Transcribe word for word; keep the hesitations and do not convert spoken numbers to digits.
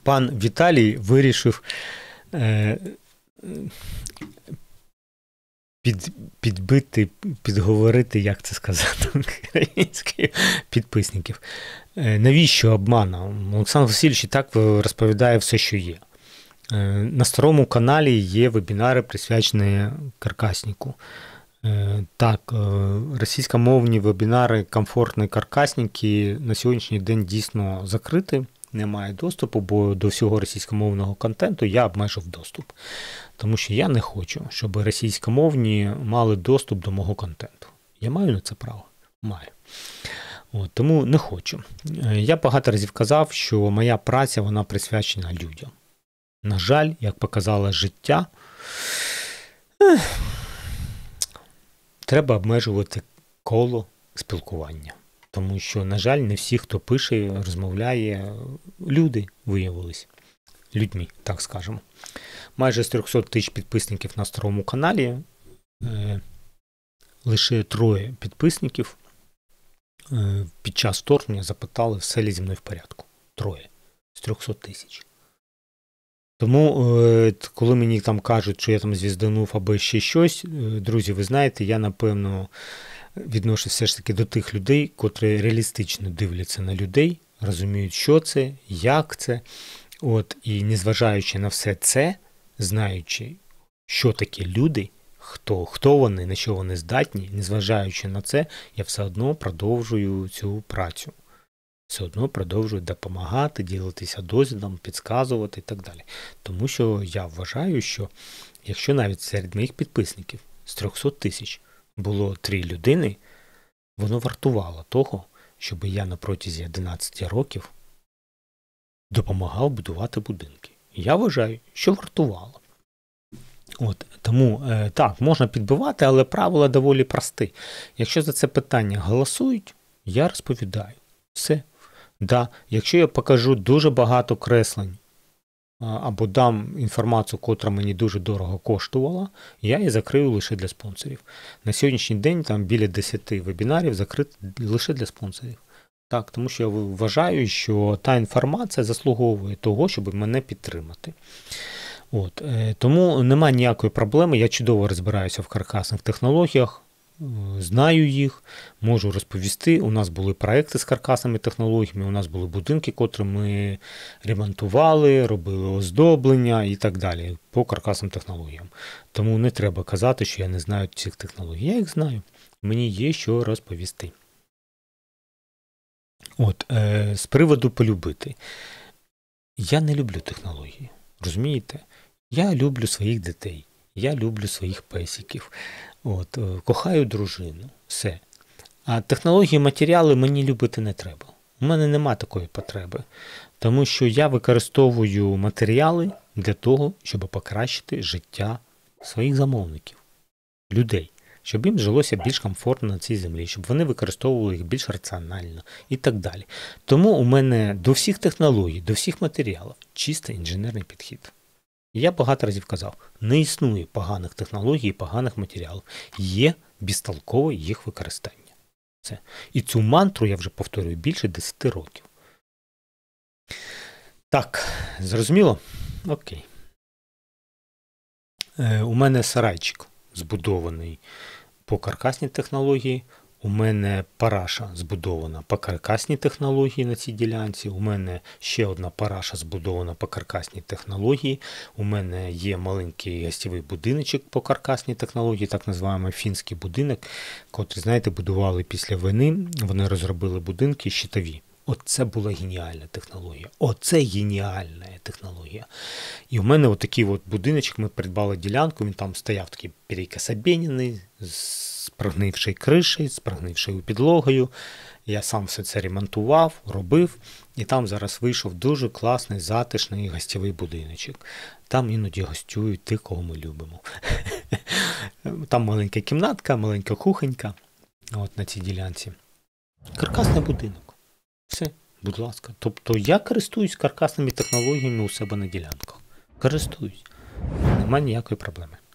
пан Віталій вирішив е, під, підбити, підговорити, як це сказати українською, підписників. Е, навіщо обман? Олександр Васильович і так розповідає все, що є. Е, на старому каналі є вебінари, присвячені каркаснику. Так, російськомовні вебінари комфортні каркасники на сьогоднішній день дійсно закриті, немає доступу, бо до всього російськомовного контенту я обмежив доступ. Тому що я не хочу, щоб російськомовні мали доступ до мого контенту. Я маю на це право? Маю. От, тому не хочу. Я багато разів казав, що моя праця, вона присвячена людям. На жаль, як показало життя, треба обмежувати коло спілкування. Тому що, на жаль, не всі, хто пише, розмовляє, люди виявились. Людьми, так скажемо. Майже з трьохсот тисяч підписників на старому каналі, е, лише троє підписників е, під час вторгнення запитали, все ли зі мною в порядку. Троє. З трьохсот тисяч. Тому, е, коли мені там кажуть, що я там звізданув або ще щось, е, друзі, ви знаєте, я, напевно, відношусь все ж таки до тих людей, котрі реалістично дивляться на людей, розуміють, що це, як це. От, і незважаючи на все це, знаючи, що таке люди, хто, хто вони, на що вони здатні, незважаючи на це, я все одно продовжую цю працю. Все одно продовжую допомагати, ділитися досвідом, підказувати і так далі. Тому що я вважаю, що якщо навіть серед моїх підписників з трьохсот тисяч було три людини, воно вартувало того, щоб я на протязі одинадцяти років допомагав будувати будинки. Я вважаю, що вартувало. От, тому, е, так, можна підбивати, але правила доволі прості. Якщо за це питання голосують, я розповідаю. Все. Да, якщо я покажу дуже багато креслень або дам інформацію, котра мені дуже дорого коштувала, я її закрию лише для спонсорів. На сьогоднішній день там біля десяти вебінарів закрити лише для спонсорів. Так, тому що я вважаю, що та інформація заслуговує того, щоб мене підтримати. От, тому немає ніякої проблеми, я чудово розбираюся в каркасних технологіях, знаю їх, можу розповісти. У нас були проекти з каркасними технологіями, у нас були будинки, котрі ми ремонтували, робили оздоблення і так далі по каркасним технологіям. Тому не треба казати, що я не знаю цих технологій. Я їх знаю. Мені є що розповісти. От, е, з приводу полюбити. Я не люблю технології. Розумієте? Я люблю своїх дітей. Я люблю своїх песиків. От, кохаю дружину. Все. А технології, матеріали мені любити не треба. У мене нема такої потреби. Тому що я використовую матеріали для того, щоб покращити життя своїх замовників, людей. Щоб їм жилося більш комфортно на цій землі, щоб вони використовували їх більш раціонально і так далі. Тому у мене до всіх технологій, до всіх матеріалів чисто інженерний підхід. Я багато разів казав, не існує поганих технологій і поганих матеріалів. Є безтолкове їх використання. Це. І цю мантру я вже повторюю більше десяти років. Так, зрозуміло? Окей. Е, у мене сарайчик збудований по каркасній технології. У мене параша збудована по каркасній технології на цій ділянці. У мене ще одна параша збудована по каркасній технології. У мене є маленький гостєвий будиночок по каркасній технології, так називаємо фінський будинок, котрий, знаєте, будували після війни. Вони розробили будинки щитові. Оце була геніальна технологія. Оце геніальна технологія. І в мене отакий от будиночок, ми придбали ділянку, він там стояв такий перекособєнений, з прогнившою кришею, з прогнившою підлогою. Я сам все це ремонтував, робив, і там зараз вийшов дуже класний, затишний гостєвий будиночок. Там іноді гостюють ті, кого ми любимо. Там маленька кімнатка, маленька кухонька, от на цій ділянці. Каркасний будинок. Все, будь ласка. Тобто я користуюсь каркасними технологіями у себе на ділянках. Користуюсь. Немає ніякої проблеми.